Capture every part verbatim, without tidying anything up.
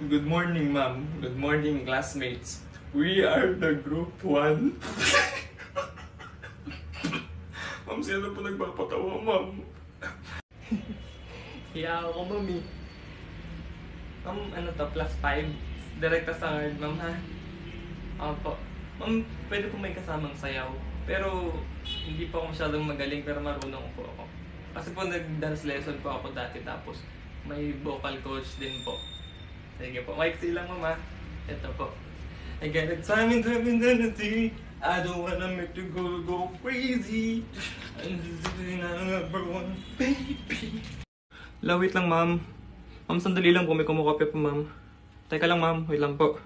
Good morning, ma'am. Good morning, classmates. We are the group one. Ma'am, sino po nagpapatawa, ma'am? Hiya ako, ma'am eh. Ma'am, ano to, plus five? Direkta sa hard, ma'am, ha? Opo. Ma'am, pwede po may kasamang sayaw. Pero, hindi po ako masyadong magaling, pero marunong po ako. Kasi po, nag-dance lesson po ako dati, tapos may vocal coach din po. Sige po, maiksi lang, ma'am, ha? Ito po. I got a time in time eternity. I don't wanna make you go go crazy. And this is number one, baby. La, wait lang, ma'am. Ma'am, sandali lang po. May kumukopya po, ma'am. Teka lang, ma'am. Wait lang po.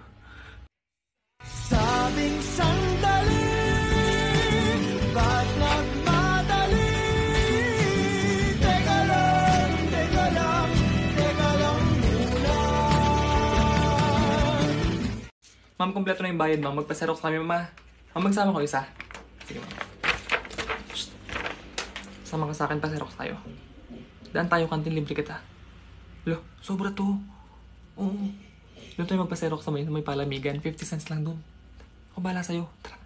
Sabing sandali, ba't nagmadali? Teka lang, teka lang, teka lang muna. Ma'am, kompleto na yung bayad, ma'am. Magpa-xerox kami, ma'am. Ma'am, magsama ko isa. Sige, ma'am. Shhh. Sama ka sa akin, pa-xerox tayo. Daan tayo, kantin, libre kita. Lo, sobra to. Oo. Doon tayo magpa-xerox sa may, may palamigan. fifty cents lang doon. Ako bahala sa'yo. Tara.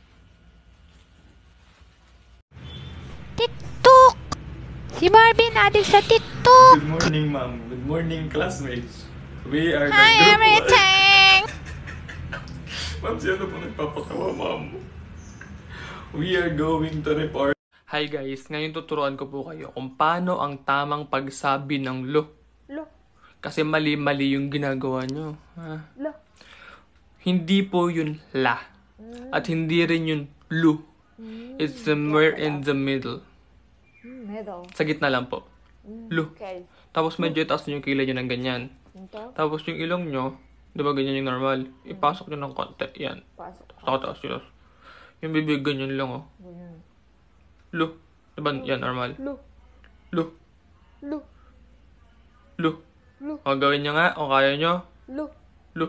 TikTok! Si Marvin adik sa TikTok! Good morning, ma'am. Good morning, classmates. We are the Hi, group everything! Ma'am, sino po nagpapatawa, ma'am? We are going to report. Hi guys, ngayon tuturuan ko po kayo kung paano ang tamang pagsabi ng lo. Lo. Kasi mali-mali yung ginagawa nyo. Ha? Lo. Hindi po yun la. At hindi rin yun lu. It's somewhere in the middle. Middle. Sa gitna lang po. Lu. Okay. Tapos medyo itaas nyo yung kilay nyo ng ganyan. Ito. Tapos yung ilong nyo, di ba ganyan yung normal? Ipasok nyo ng konti. Yan. Pasok. Takataas nyo. Yung bibig ganyan lang, oh. Ganyan. Lu. Diba? Yan, normal. Lu. Lu. Lu. Lu. Lu. O, gawin nyo nga. O, kaya nyo. Lu. Lu.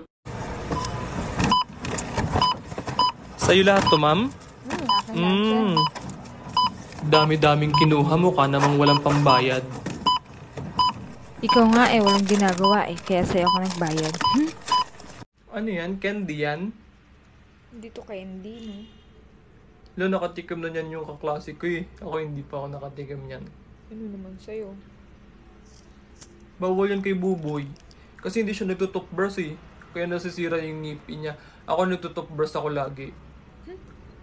Sa'yo lahat to, ma'am? Hmm, akin na. Mm. Dami-daming kinuha mo ka namang walang pambayad. Ikaw nga eh, walang ginagawa eh. Kaya sa'yo ako nagbayad. Hmm? Ano yan? Candy yan? Dito candy, no? Lo, nakatikim na yan yung kaklase ko eh. Ako hindi pa ako nakatikim yan. Ano naman sa'yo? Bawal yan kay Buboy. Kasi hindi siya nagtutokbrush eh. Kaya nasisira yung ngipin niya. Ako nagtutokbrush ako lagi. Hmm?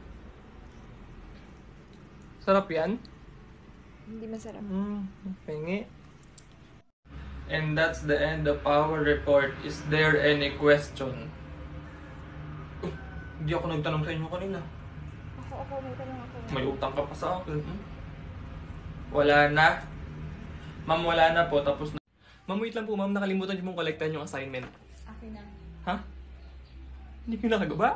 Sarap yan? Hindi masarap. Hmm, pengi. And that's the end of our report. Is there any question? Uh, hindi ako nagtanong sa inyo kanina. Ako, ako, may tanong ako. May utang ka pa sa akin. Hmm? Wala na. Ma'am, wala na po. Tapos na. Ma'am, wait lang po, ma'am. Nakalimutan niyo mong kolektahan yung assignment. Akin na. Ha? Hindi ko nakagawa?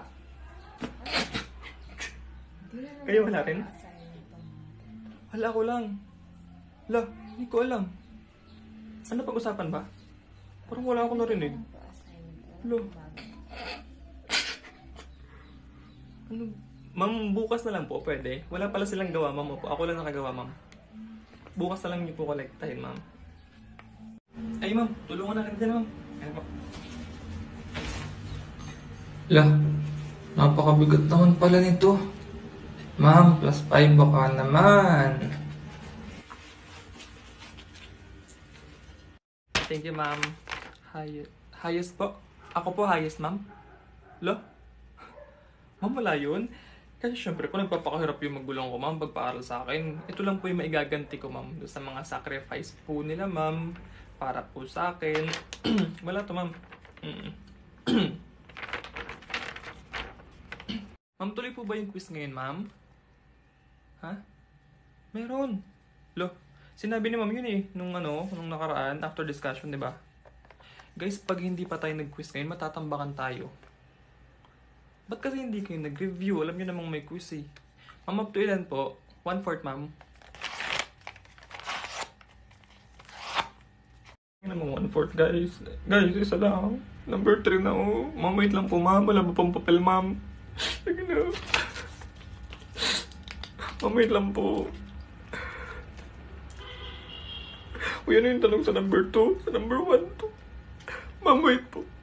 Kayo wala rin? Wala ko lang. Wala, hindi ko alam. Ano pag-usapan ba? Parang wala akong narinig. Wala. Ano? Ma'am, bukas na lang po, pwede. Wala pala silang gawa, ma'am. Ako lang nakagawa, ma'am. Bukas na lang niyo po kolektahin, ma'am. Ay, ma'am, tulungan natin dyan, ma'am. Ay, ma'am. Lah, napakabigat naman pala nito. Ma'am, plus five baka naman. Thank you, ma'am. Hay highest po. Ako po highest, ma'am. Lo? Ma'am, wala yun. Kasi syempre, kung nagpapakahirap yung magulang ko, ma'am, pagpaaral sa akin, ito lang po yung maigaganti ko, ma'am. Doon sa mga sacrifice po nila, ma'am. Para po sa akin. Wala to, ma'am. Ma'am, tuloy po ba yung quiz ngayon, ma'am? Ha? Meron. Lo, sinabi ni ma'am yun eh, nung ano, nung nakaraan, after discussion, di ba? Guys, pag hindi pa tayo nag-quiz ngayon, matatambakan tayo. Ba't kasi hindi kayo nag-review? Alam nyo namang may quiz eh. Ma'am, up to ilan po? One-fourth, ma'am. Ano naman one-fourth, guys? Guys, isa lang. Number three na oh. Ma'am, wait lang po, ma'am. Wala ba pang papel, ma'am? Sige na. Ma'am, wait lang po. Uy, ano yung tanong sa number two? Sa number one to? Ma'am, wait po.